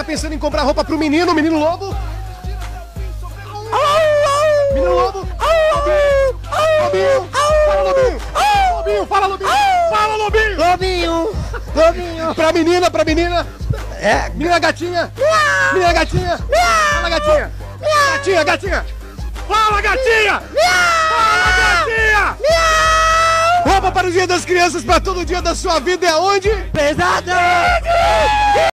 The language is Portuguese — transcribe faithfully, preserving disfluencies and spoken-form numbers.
pensando em comprar roupa pro menino, menino lobo? Menino lobo? Lobinho! Fala, Lobinho! Lobinho, fala, Lobinho! Fala, Lobinho! Lobinho! Lobinho! Pra menina, pra menina! É. Menina gatinha! Menina gatinha! Fala, gatinha! Gatinha, gatinha! Fala, gatinha! Fala, gatinha! Roupa para o Dia das Crianças, para todo dia da sua vida é onde? Pesadão!